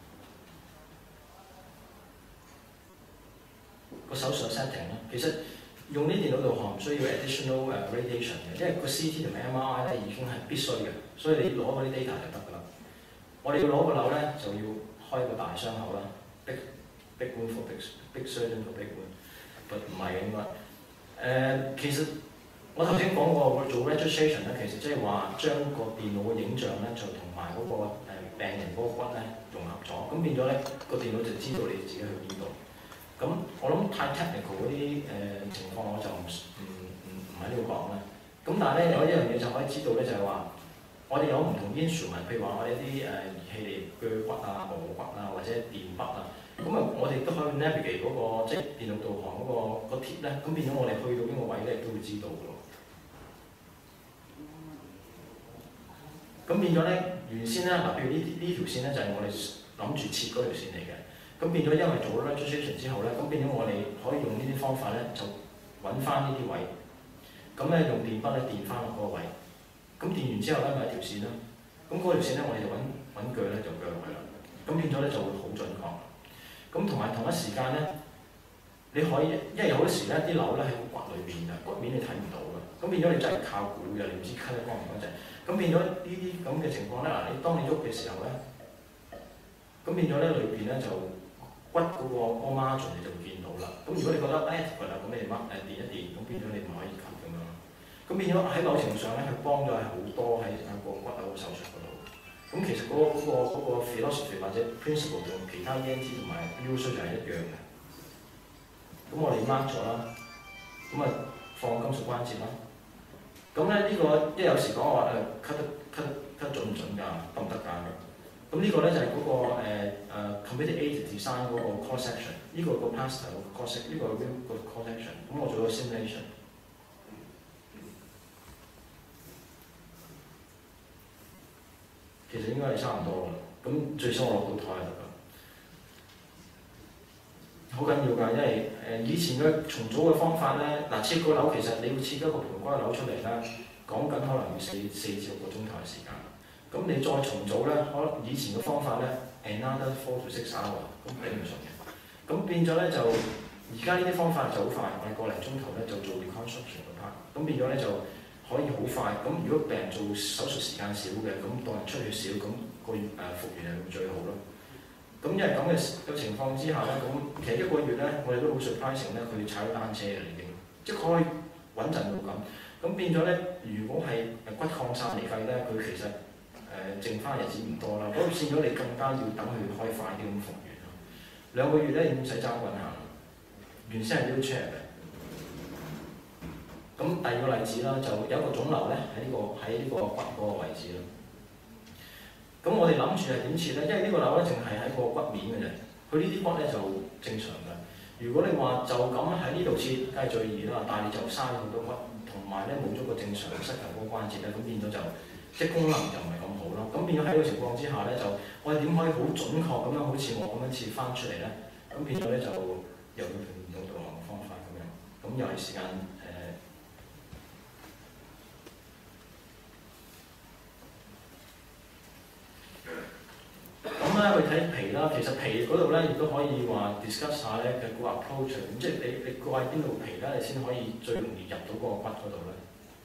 個手術 setting 咧，其實用呢電腦導航唔需要 additional radiation 嘅，因為個 C T 同埋 M R I 咧已經係必須嘅，所以你攞嗰啲 data 就得㗎啦。我哋要攞個瘤咧，就要開個大傷口啦 ，big big wound for big big surgeon for big wound， 但唔係嘅應該。誒、呃，其實我頭先講過做 registration 咧，其實即係話將個電腦嘅影像咧，就同埋嗰個病人嗰個骨咧融合咗，咁變咗咧個電腦就知道你自己去邊度。咁我諗太 technical 嗰啲誒情況我就唔唔唔唔喺呢度講啦。咁但係咧有一樣嘢就可以知道咧，就係話我哋有唔同 instrument， 譬如話我哋啲誒儀器嚟鋸骨啊、磨骨啊或者電筆啊，咁啊我哋都可以 navigate 嗰、那個即係電腦導航嗰、那個、那個貼咧，咁變咗我哋去到邊個位咧都會知道㗎喎。咁變咗咧原先咧嗱，譬如呢呢條線咧就係我哋諗住切嗰條線嚟嘅。咁變咗，因為做咗 registration 之後咧，咁變咗我哋可以用呢啲方法咧，就揾翻呢啲位，咁咧用電筆咧電翻落嗰個位，咁電完之後咧咪一條線啦，咁嗰條線咧我哋就揾揾鋸咧就鋸落去啦，咁變咗咧就會好準確。咁同埋同一時間咧，你可以，因為有啲時咧啲瘤咧喺個骨裏邊嘅，骨面你睇唔到嘅，咁變咗你真係靠估嘅，你唔知 cut 得乾唔乾淨。咁變咗呢啲咁嘅情況咧，嗱你當你喐嘅時候咧，咁變咗咧裏邊咧就骨嗰個 margin 你就會見到啦。咁如果你覺得誒係啦，咁你掹誒電一電，咁變咗你唔可以 cut 咁樣。咁變咗喺某程度上咧，係幫咗係好多喺喺個骨頭嘅手術嗰度。咁其實嗰、嗰個嗰、嗰個 philosophy 或者 principle 同其他 E N T 同埋 user 就係一樣嘅。咁我哋掹咗啦，咁啊放金屬關節啦。咁咧呢個即係有時講話誒 cut 得 cut 得 cut 準唔準㗎，得唔得㗎？咁呢個咧就係嗰、那個誒誒、呃、computer aided design 嗰個 cross section， 呢個個 plaster 個 cross section， 呢個 real 個 cross section。咁我做咗 simulation， 其實應該係差唔多啦。咁最少我落到台就得㗎。好緊要㗎，因為誒以前嘅重組嘅方法咧，嗱設個樓其實你要設一個盤骨樓出嚟咧，講緊可能要四四至六個鐘頭嘅時間。咁你再重組咧，可能以前嘅方法咧 ，another four to six hour， 咁頂唔順嘅。咁變咗咧就而家呢啲方法就好快，我哋個零鐘頭咧就做 reconstruction 嘅 part， 咁變咗咧就可以好快。咁如果病人做手術時間少嘅，咁當人出血少，咁、那個誒復原係會最好咯。咁因為咁嘅嘅情況之下咧，咁其實一個月咧，我哋都好 surprising咧，佢踩咗單車嘅已經，即係可以穩陣到咁。咁變咗咧，如果係骨擴散嚟計咧，佢其實誒、呃、剩翻日子唔多啦。咁變咗你更加要等佢可以快啲咁復原咯。兩個月咧已經唔使揸滾行，原先係 wheelchair 嘅。咁第二個例子啦，就有一個腫瘤咧喺呢個喺呢個骨嗰個位置啦。咁我哋諗住係點設咧？因為呢個瘤咧淨係喺個骨面嘅啫，佢呢啲骨咧就正常嘅。如果你話就咁喺呢度設，梗係最易啦，但係你就嘥好多骨，同埋咧冇咗個正常膝頭嗰個關節咧，咁變咗就即係功能就唔係咁好咯。咁變咗喺呢個情況之下咧，就我哋點可以好準確咁樣，好似我咁樣設翻出嚟咧？咁變咗咧就又要用唔到導航方法咁樣，咁又係時間誒。咁咧去睇皮啦，其實皮嗰度咧亦都可以話 discuss 下咧嘅個 approach， 咁即係你你掛邊度皮咧，你先可以最容易入到嗰個骨嗰度咧。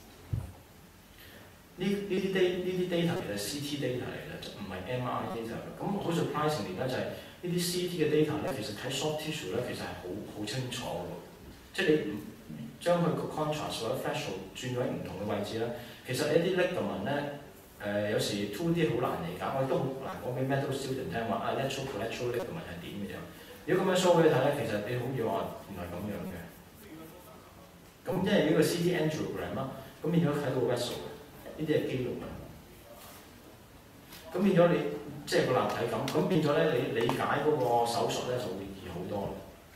呢呢啲 data 呢啲 data 其實 C T data 嚟嘅，就唔係 M R I data 嘅。咁好 surprising 咧就係呢啲 C T 嘅 data 咧，其實睇 soft tissue 咧其實係好好清楚嘅。即係你將佢個 contrast 或者 threshold 轉咗喺唔同嘅位置咧，其實一啲 ligament 咧。誒、呃、有時 two D 好難理解，我亦都好難講俾 medical student 聽話啊 lateral collateral ligament 係點嘅啫。如果咁樣 show 俾你睇咧，其實你好似話原來咁樣嘅。咁因為呢個 C T angiogram 啦，咁變咗睇到 vessel 呢啲係肌肉啊。咁變咗你即係個立體感，咁變咗咧你理解嗰個手術咧就會易好多。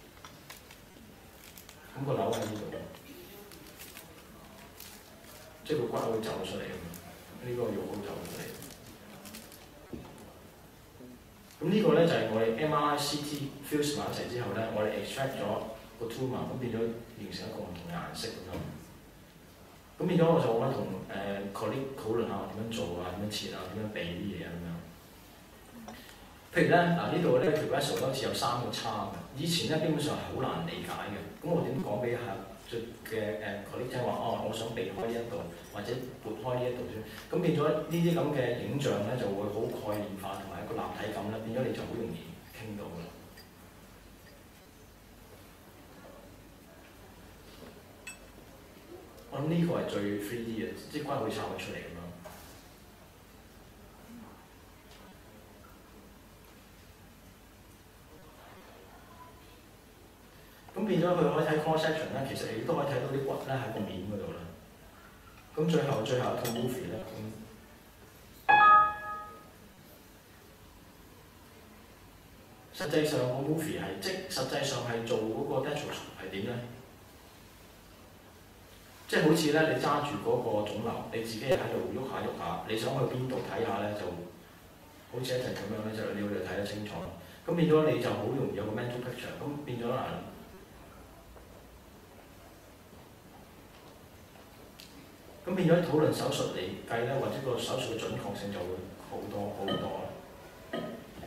咁、那個瘤喺呢度，即係個骨會走出嚟咁樣。呢個肉好走出嚟，咁呢個咧就係、是、我哋 M R I C T fuse 埋一齊之後咧，我哋 extract 咗個 tumor， 咁變咗形成一個唔同嘅顏色咁樣。咁變咗我就我同誒 colleague 討論下點樣做啊，點樣切啊，點樣避啲嘢啊咁樣。譬如咧嗱呢度咧條 vessel 好似有三個叉嘅，以前咧基本上係好難理解嘅。咁我點講俾下嘅誒 colleague 聽話哦，我想避開呢一度，或者撥開呢一度先。咁變咗呢啲咁嘅影像咧，就會好概念化同埋一個立體感咧，變咗你就好容易傾到㗎啦。我諗呢個係最 three D 嘅，即係骨可以插得出嚟咁樣。咁變咗佢可以睇 cross section 咧，其實你都可以睇到啲骨咧喺個面嗰度啦。咁最後最後一套 movie 咧，實際上個 movie 係即實際上係做嗰個 detachment 係點咧？即係好似咧，你揸住嗰個腫瘤，你自己喺度喐下喐下，你想去邊度睇下咧，就好似一陣咁樣咧，就你會睇得清楚。咁變咗你就好容易有個 mental picture，咁變咗啊〜咁變咗討論手術嚟計咧，或者個手術嘅準確性就會好多好多啦。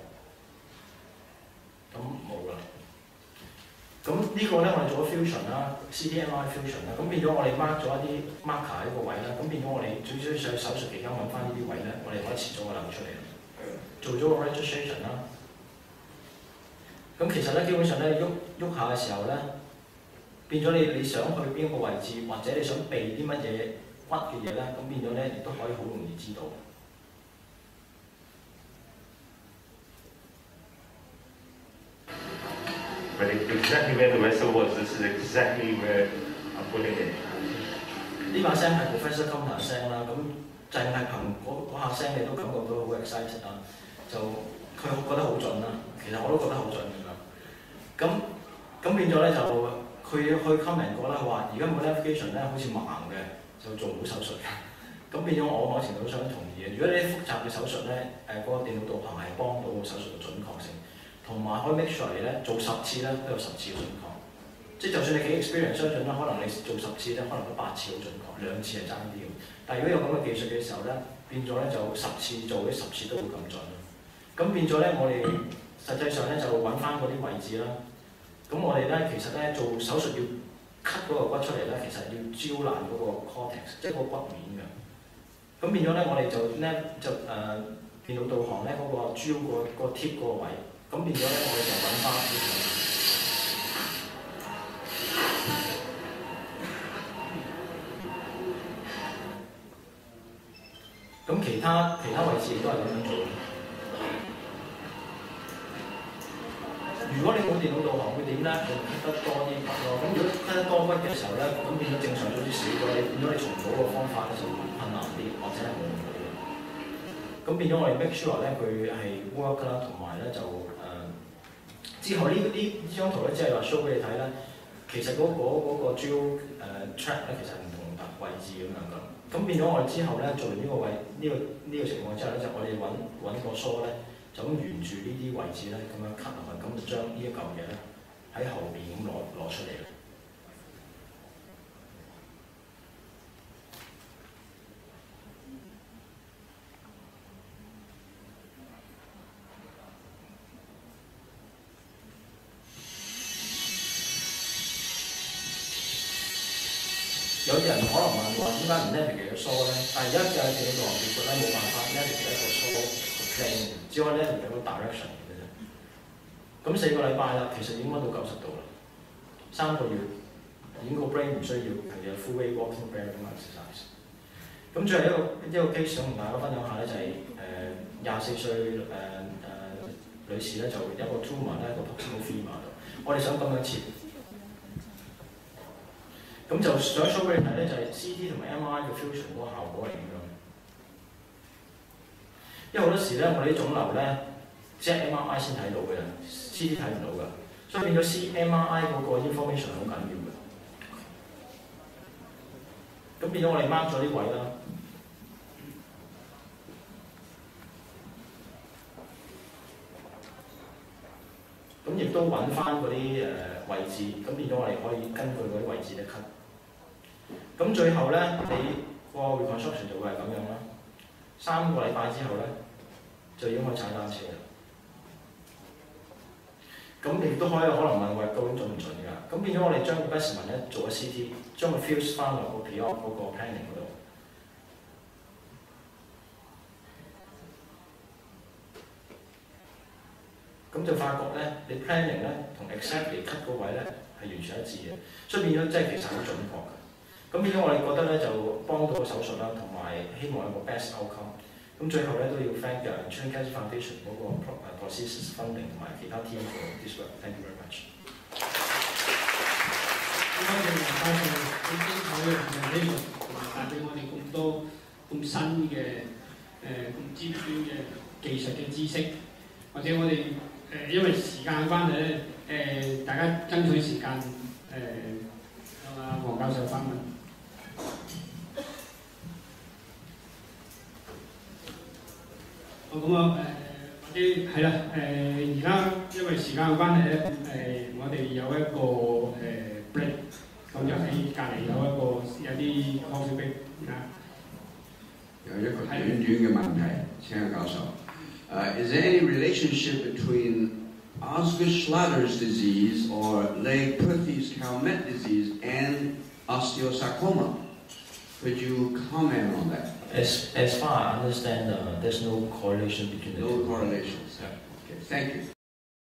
咁冇啦。咁呢個咧，我哋做咗 fusion 啦 ，C T M R I fusion 啦。咁變咗我哋 mark 咗一啲 marker 喺個位啦。咁變咗我哋最少上手術期間揾翻呢啲位咧，我哋可以切咗個瘤出嚟，做咗個 registration 啦。咁其實咧，基本上咧，喐喐下嘅時候咧，變咗你你想去邊個位置，或者你想避啲乜嘢骨嘅嘢咧，咁變咗咧，亦都可以好容易知道。 But exactly where the vessel was, this is exactly where 背你哋。呢把聲係 Professor Counter 聲啦，咁淨係憑嗰下聲你都感覺到好 excited 啊，就佢覺得好準啦，其實我都覺得好準㗎。咁咁變咗咧就佢去 comment 過啦，佢話而家冇 navigation 咧好似盲嘅，就做唔到手術嘅。咁變咗我某程度上同意嘅。如果你複雜嘅手術咧，誒、那、嗰個電腦導航係幫到個手術嘅準確性，同埋可以 make sure 你咧做十次咧都有十次嘅準確。即係就算你幾 experience 相信啦，可能你做十次咧，可能都八次好準確，兩次係爭啲嘅。但係如果有咁嘅技術嘅時候咧，變咗咧就十次做嘅十次都會咁準。咁變咗咧，我哋實際上咧就揾翻嗰啲位置啦。咁我哋咧其實咧做手術要 cut 嗰個骨出嚟咧，其實要招爛嗰個 cortex， 即係個骨面嘅。咁變咗咧，我哋就咧就誒、呃、電腦導航咧嗰、那個招、那個個 tip 嗰個位，咁變咗咧我哋就揾翻呢個。咁其他其他位置亦都係咁樣做。如果你冇電腦導航會點咧？會 cut 得多啲骨咯。咁如果 cut 得多骨嘅時候咧，咁變咗正常做啲少咗，你變咗你重組個方法咧就會困難啲，或者係冇用到嘅。咁變咗我哋 make sure 咧佢係 work 啦，同埋咧就誒、呃、之後呢啲呢張圖咧，即係話 show 俾你睇咧，其實嗰、那個嗰、那個 drill、呃、track 咧其實係唔同位置咁樣㗎。咁變咗我哋之後咧做完呢個位呢、這個呢、這個情況之後咧，就我哋揾揾個梳咧。就咁沿住呢啲位置咧，咁樣 cut 落去，咁就將呢一嚿嘢咧喺後邊咁攞攞出嚟啦。有啲人可能問話點解唔 navigate 個梳咧？但係而家嘅電腦導航技術咧冇辦法 navigate 一個梳個 plane，只可以 navigate 個 direction 嘅啫。咁四個禮拜啦，其實已經溫到九十度啦。三個月已經個 brain 唔需要係有 full wave walking bearing exercise。咁最後一個一個 case 想同大家分享下咧，就係誒廿四歲誒誒女士咧，就有一個 tumor 咧，一個 proximal femur 度，我哋想咁樣切。咁就想 show 俾你睇咧，就係 C T 同埋 M R I 嘅 fusion 嗰個效果係點樣？因為好多時咧，我哋啲腫瘤咧，即係 M R I 先睇到嘅，C T 睇唔到㗎，所以變咗 C M R I 嗰個 information 好緊要嘅。咁變咗我哋 mark 咗啲位啦。咁亦都揾翻嗰啲誒位置，咁變咗我哋可以根據嗰啲位置咧 cut。咁最後咧，你個 reconstruction 就會係咁樣啦。三個禮拜之後咧，就已經可以踩單車啦。咁亦都可以可能問喂，究竟準唔準㗎？咁變咗我哋將個 specimen 咧做個 C T， 將佢 fuse 翻落個 P O 嗰個 planning 嗰度。咁就發覺咧，你 planning 咧同 exactly cut 個位咧係完全一致嘅，所以變咗即係其實好準確嘅。咁變咗我哋覺得咧就幫到個手術啦，同埋希望有個 best outcome。咁最後咧都要 thank 嘅 Trinity Cancer Foundation 嗰個 prosthesis funding 同埋其他 team for this work。Thank you very much。 多謝黃教授好精彩嘅 presentation，同埋帶俾我哋咁多咁新嘅誒咁尖端嘅技術嘅知識，或者我哋。誒、呃，因為時間關係咧，誒、呃，大家爭取時間，誒、呃，向阿黃教授發問。好咁啊，誒，或者係啦，誒，而家因為時間嘅關係咧，誒、呃，我哋有一個誒、呃、break， 咁就喺隔離有一個有啲 coffee break 啊。 有一個短短嘅問題，請阿教授。Uh, is there any relationship between Osgood-Schlatters disease or Legg-Perthes-Calmette disease and osteosarcoma? Could you comment on that? As, as far as I understand, uh, there's no correlation between the no two. No correlations. Yeah. Okay, thank you.